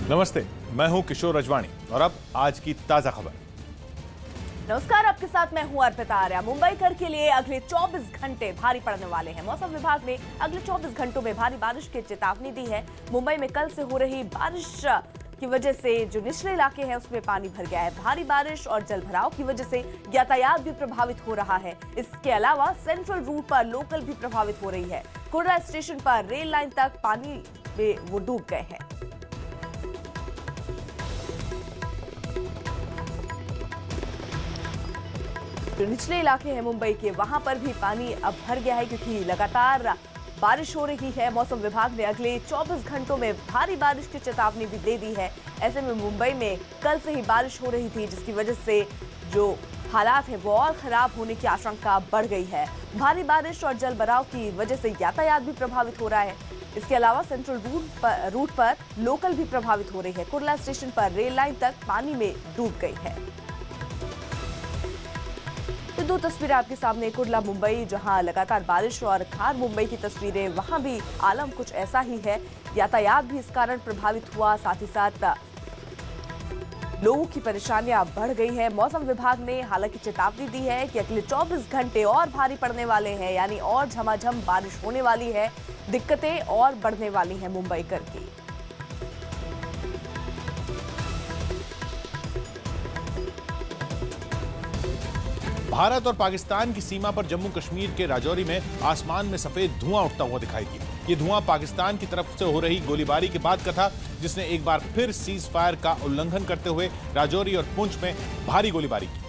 नमस्ते, मैं हूं किशोर रजवाणी और अब आज की ताजा खबर। नमस्कार, आपके साथ मैं हूं अर्पिता आर्या। मुंबईकर के लिए अगले 24 घंटे भारी पड़ने वाले हैं। मौसम विभाग ने अगले 24 घंटों में भारी बारिश की चेतावनी दी है। मुंबई में कल से हो रही बारिश की वजह से जो निचले इलाके हैं उसमें पानी भर गया है। भारी बारिश और जलभराव की वजह से यातायात भी प्रभावित हो रहा है। इसके अलावा सेंट्रल रूट पर लोकल भी प्रभावित हो रही है। कुर्ला स्टेशन पर रेल लाइन तक पानी में वो डूब गए हैं। जो निचले इलाके हैं मुंबई के, वहां पर भी पानी अब भर गया है क्योंकि लगातार बारिश हो रही है। मौसम विभाग ने अगले 24 घंटों में भारी बारिश की चेतावनी भी दे दी है। ऐसे में मुंबई में कल से ही बारिश हो रही थी, जिसकी वजह से जो हालात है वो और खराब होने की आशंका बढ़ गई है। भारी बारिश और जलभराव की वजह से यातायात भी प्रभावित हो रहा है। इसके अलावा सेंट्रल रूट पर लोकल भी प्रभावित हो रही है। कुर्ला स्टेशन पर रेल लाइन तक पानी में डूब गई है। तो दो तस्वीरें आपके सामने, कुर्ला मुंबई जहां लगातार बारिश और खार मुंबई की तस्वीरें, वहां भी आलम कुछ ऐसा ही है। यातायात भी इस कारण प्रभावित हुआ, साथ ही साथ लोगों की परेशानियां बढ़ गई है। मौसम विभाग ने हालांकि चेतावनी दी है कि अगले 24 घंटे और भारी पड़ने वाले हैं, यानी और झमाझम बारिश होने वाली है। दिक्कतें और बढ़ने वाली हैं मुंबईकर की। भारत और पाकिस्तान की सीमा पर जम्मू कश्मीर के राजौरी में आसमान में सफेद धुआं उठता हुआ दिखाई दिया। ये धुआं पाकिस्तान की तरफ से हो रही गोलीबारी के बाद का था, जिसने एक बार फिर सीज फायर का उल्लंघन करते हुए राजौरी और पुंछ में भारी गोलीबारी की।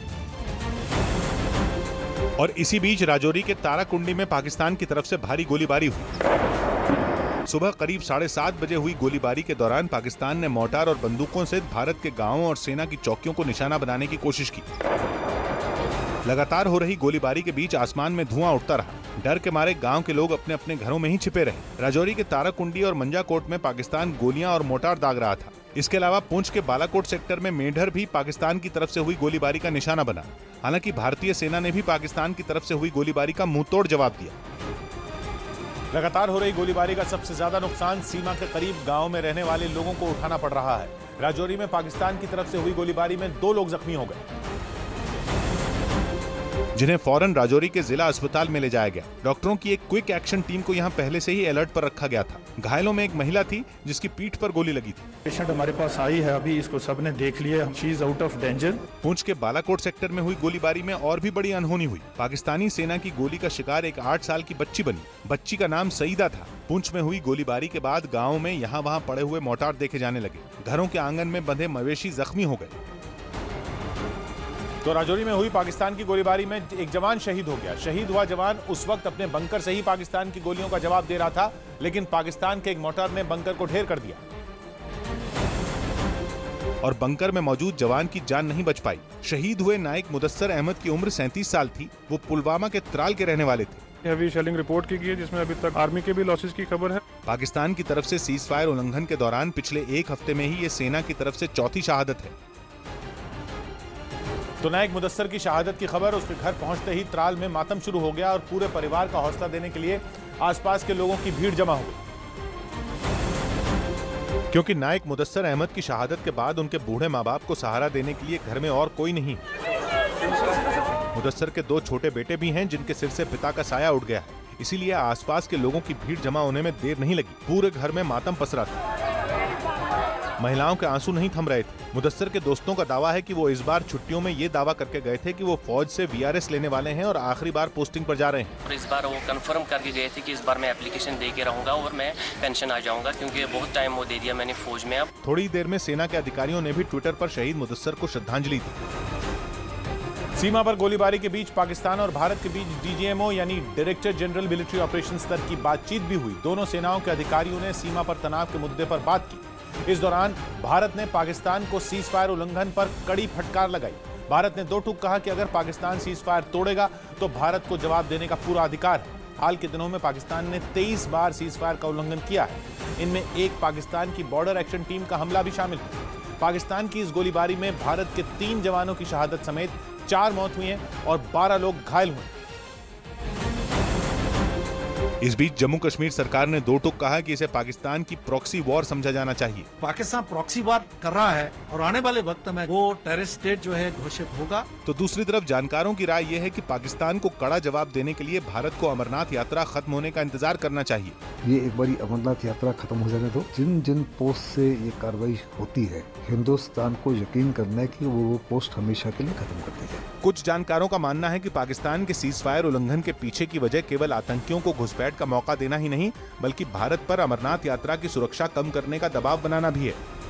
और इसी बीच राजौरी के ताराकुंडी में पाकिस्तान की तरफ से भारी गोलीबारी हुई। सुबह करीब 7:30 बजे हुई गोलीबारी के दौरान पाकिस्तान ने मोर्टार और बंदूकों से भारत के गांवों और सेना की चौकियों को निशाना बनाने की कोशिश की। लगातार हो रही गोलीबारी के बीच आसमान में धुआं उठता रहा। डर के मारे गांव के लोग अपने अपने घरों में ही छिपे रहे। राजौरी के ताराकुंडी और मंजाकोट में पाकिस्तान गोलियां और मोर्टार दाग रहा था। इसके अलावा पुंछ के बालाकोट सेक्टर में मेंढर भी पाकिस्तान की तरफ से हुई गोलीबारी का निशाना बना। हालांकि भारतीय सेना ने भी पाकिस्तान की तरफ से हुई गोलीबारी का मुंहतोड़ जवाब दिया। लगातार हो रही गोलीबारी का सबसे ज्यादा नुकसान सीमा के करीब गाँव में रहने वाले लोगों को उठाना पड़ रहा है। राजौरी में पाकिस्तान की तरफ से हुई गोलीबारी में 2 लोग जख्मी हो गए, जिन्हें फौरन राजौरी के जिला अस्पताल में ले जाया गया। डॉक्टरों की एक क्विक एक्शन टीम को यहां पहले से ही अलर्ट पर रखा गया था। घायलों में एक महिला थी जिसकी पीठ पर गोली लगी थी। पेशेंट हमारे पास आई है, अभी इसको सबने देख लिया। She is out of danger. Poonch के बालाकोट सेक्टर में हुई गोलीबारी में और भी बड़ी अनहोनी हुई। पाकिस्तानी सेना की गोली का शिकार एक 8 साल की बच्ची बनी। बच्ची का नाम सईदा था। पुंछ में हुई गोलीबारी के बाद गाँव में यहाँ वहाँ पड़े हुए मोर्टार देखे जाने लगे। घरों के आंगन में बंधे मवेशी जख्मी हो गए। तो राजौरी में हुई पाकिस्तान की गोलीबारी में एक जवान शहीद हो गया। शहीद हुआ जवान उस वक्त अपने बंकर से ही पाकिस्तान की गोलियों का जवाब दे रहा था, लेकिन पाकिस्तान के एक मोर्टार ने बंकर को ढेर कर दिया और बंकर में मौजूद जवान की जान नहीं बच पाई। शहीद हुए नाइक मुदस्सर अहमद की उम्र 37 साल थी। वो पुलवामा के त्राल के रहने वाले थे। हैवी शेलिंग रिपोर्ट की गई है, जिसमें अभी तक आर्मी के भी लॉसेस की खबर है। पाकिस्तान की तरफ से सीज फायर उल्लंघन के दौरान पिछले 1 हफ्ते में ही ये सेना की तरफ से चौथी शहादत है। तो नाइक मुदस्सर की शहादत की खबर उसके घर पहुंचते ही त्राल में मातम शुरू हो गया और पूरे परिवार का हौसला देने के लिए आसपास के लोगों की भीड़ जमा हो गई, क्योंकि नाइक मुदस्सर अहमद की शहादत के बाद उनके बूढ़े माँ बाप को सहारा देने के लिए घर में और कोई नहीं। मुदस्सर के 2 छोटे बेटे भी हैं जिनके सिर से पिता का साया उठ गया है। इसीलिए आसपास के लोगों की भीड़ जमा होने में देर नहीं लगी। पूरे घर में मातम पसरा था। महिलाओं के आंसू नहीं थम रहे थे। मुदस्सर के दोस्तों का दावा है कि वो इस बार छुट्टियों में ये दावा करके गए थे कि वो फौज से VRS लेने वाले हैं और आखिरी बार पोस्टिंग पर जा रहे हैं। और इस बार वो कंफर्म करके गए थे कि इस बार मैं एप्लीकेशन दे के रहूंगा और मैं पेंशन आ जाऊंगा, क्योंकि बहुत टाइम वो दे दिया मैंने फौज में। अब थोड़ी देर में सेना के अधिकारियों ने भी ट्विटर पर शहीद मुदस्सर को श्रद्धांजलि दी। सीमा पर गोलीबारी के बीच पाकिस्तान और भारत के बीच DGMO यानी डायरेक्टर जनरल मिलिट्री ऑपरेशन स्तर की बातचीत भी हुई। दोनों सेनाओं के अधिकारियों ने सीमा पर तनाव के मुद्दे पर बात की। इस दौरान भारत ने पाकिस्तान को सीज फायर उल्लंघन पर कड़ी फटकार लगाई। भारत ने 2 टूक कहा कि अगर पाकिस्तान सीज फायर तोड़ेगा तो भारत को जवाब देने का पूरा अधिकार है। हाल के दिनों में पाकिस्तान ने 23 बार सीज फायर का उल्लंघन किया है। इनमें एक पाकिस्तान की बॉर्डर एक्शन टीम का हमला भी शामिल है। पाकिस्तान की इस गोलीबारी में भारत के 3 जवानों की शहादत समेत 4 मौत हुई हैं और 12 लोग घायल हुए। इस बीच जम्मू कश्मीर सरकार ने दो टूक कहा कि इसे पाकिस्तान की प्रॉक्सी वॉर समझा जाना चाहिए। पाकिस्तान प्रॉक्सी वॉर कर रहा है और आने वाले वक्त में वो टेररिस्ट स्टेट जो है घोषित होगा। तो दूसरी तरफ जानकारों की राय यह है कि पाकिस्तान को कड़ा जवाब देने के लिए भारत को अमरनाथ यात्रा खत्म होने का इंतजार करना चाहिए। ये एक बारी अमरनाथ यात्रा खत्म हो जाने दो। जिन जिन पोस्ट से ये कार्रवाई होती है, हिंदुस्तान को यकीन करना है कि वो पोस्ट हमेशा के लिए खत्म कर दी जाए। कुछ जानकारों का मानना है कि पाकिस्तान के सीजफायर उल्लंघन के पीछे की वजह केवल आतंकियों को घुसपैठ का मौका देना ही नहीं, बल्कि भारत पर अमरनाथ यात्रा की सुरक्षा कम करने का दबाव बनाना भी है।